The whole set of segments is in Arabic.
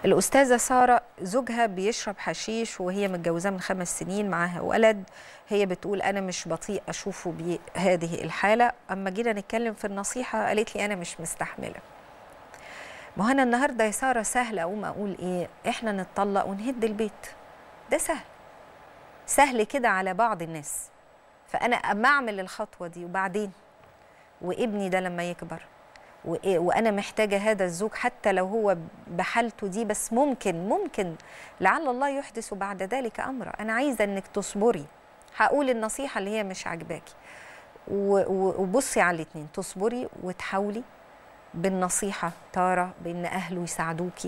الأستاذة سارة زوجها بيشرب حشيش وهي متجوزة من 5 سنين، معاها ولد. هي بتقول أنا مش بطيء أشوفه بهذه الحالة. أما جينا نتكلم في النصيحة قالت لي أنا مش مستحملة. ما هو أنا النهاردة يا سارة سهل أقوم أقول إيه؟ إحنا نتطلق ونهد البيت. ده سهل، سهل كده على بعض الناس. فأنا أما أعمل الخطوة دي وبعدين وابني ده لما يكبر وأنا محتاجة هذا الزوج حتى لو هو بحالته دي، بس ممكن لعل الله يحدث بعد ذلك أمرا. أنا عايزة إنك تصبري. هقول النصيحة اللي هي مش عاجباكي وبصي على الاتنين، تصبري وتحاولي بالنصيحة تارة بإن أهله يساعدوكي،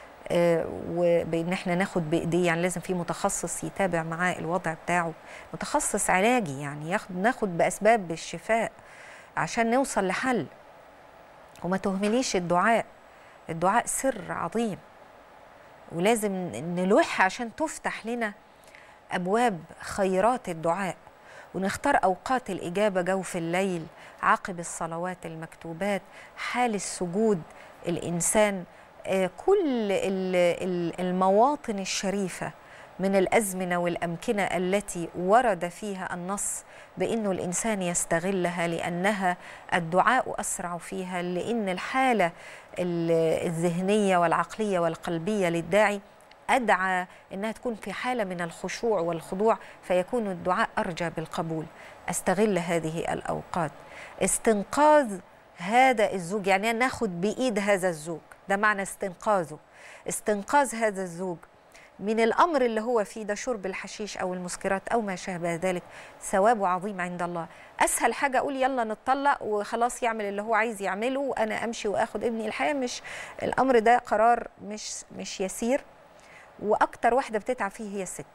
وبإن احنا ناخد بإيديه. يعني لازم في متخصص يتابع معاه الوضع بتاعه، متخصص علاجي، يعني ناخد بأسباب الشفاء عشان نوصل لحل. وما تهمليش الدعاء. الدعاء سر عظيم ولازم نلوح عشان تفتح لنا أبواب خيرات الدعاء، ونختار أوقات الإجابة جوف الليل، عقب الصلوات المكتوبات، حال السجود. الإنسان كل المواطن الشريفة من الأزمنة والأمكنة التي ورد فيها النص بأنه الإنسان يستغلها، لأنها الدعاء أسرع فيها، لأن الحالة الذهنية والعقلية والقلبية للداعي أدعى أنها تكون في حالة من الخشوع والخضوع، فيكون الدعاء أرجى بالقبول. أستغل هذه الأوقات. استنقاذ هذا الزوج، يعني ناخد بإيد هذا الزوج، ده معنى استنقاذه. استنقاذ هذا الزوج من الأمر اللي هو فيه ده، شرب الحشيش أو المسكرات أو ما شابه ذلك، ثوابه عظيم عند الله. أسهل حاجة أقول يلا نتطلق وخلاص يعمل اللي هو عايز يعمله وأنا أمشي وأخد ابني. الحقيقة مش الأمر ده قرار مش يسير، وأكتر واحدة بتتعب فيه هي الست،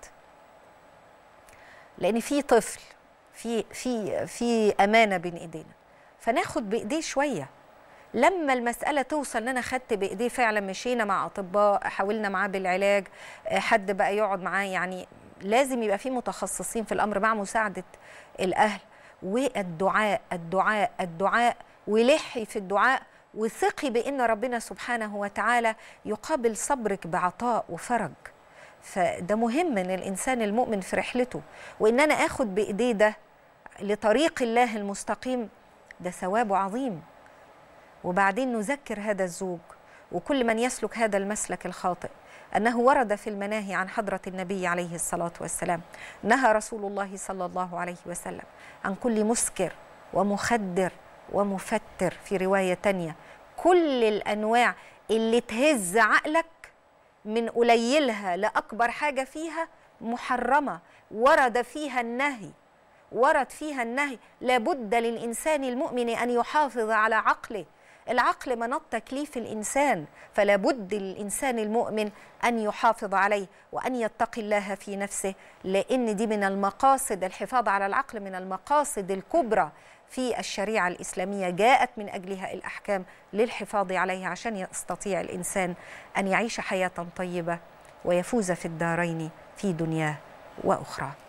لأن في طفل، في أمانة بين إيدينا، فناخد بإيديه شوية. لما المسألة توصل ان انا خدت بايديه فعلا، مشينا مع اطباء، حاولنا معاه بالعلاج، حد بقى يقعد معاه، يعني لازم يبقى في متخصصين في الامر مع مساعدة الاهل. والدعاء الدعاء الدعاء، ولحي في الدعاء، وثقي بان ربنا سبحانه وتعالى يقابل صبرك بعطاء وفرج. فده مهم من الانسان المؤمن في رحلته، وان انا اخد بايديه ده لطريق الله المستقيم، ده ثوابه عظيم. وبعدين نذكر هذا الزوج وكل من يسلك هذا المسلك الخاطئ أنه ورد في المناهي عن حضرة النبي عليه الصلاة والسلام. نهى رسول الله صلى الله عليه وسلم عن كل مسكر ومخدر ومفتر، في رواية تانية كل الأنواع اللي تهز عقلك من قليلها لأكبر حاجة فيها محرمة، ورد فيها النهي. لابد للإنسان المؤمن أن يحافظ على عقله. العقل مناط تكليف الإنسان، فلا بد للإنسان المؤمن أن يحافظ عليه وأن يتقي الله في نفسه، لأن دي من المقاصد. الحفاظ على العقل من المقاصد الكبرى في الشريعة الإسلامية، جاءت من أجلها الأحكام للحفاظ عليها، عشان يستطيع الإنسان أن يعيش حياة طيبة ويفوز في الدارين في دنياه وأخرى.